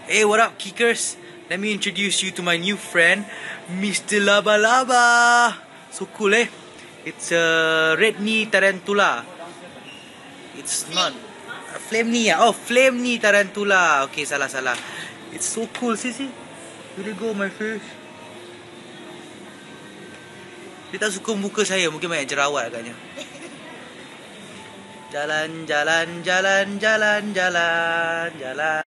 Hey, what up, kickers? Let me introduce you to my new friend, Mr. Laba Laba. So cool, eh? It's a red knee tarantula. It's not a flame knee. Oh, flame knee tarantula. Okay, salah. It's so cool. See. Here go my face. Dia tak suka muka saya. Mungkin banyak jerawat agaknya. Jalan.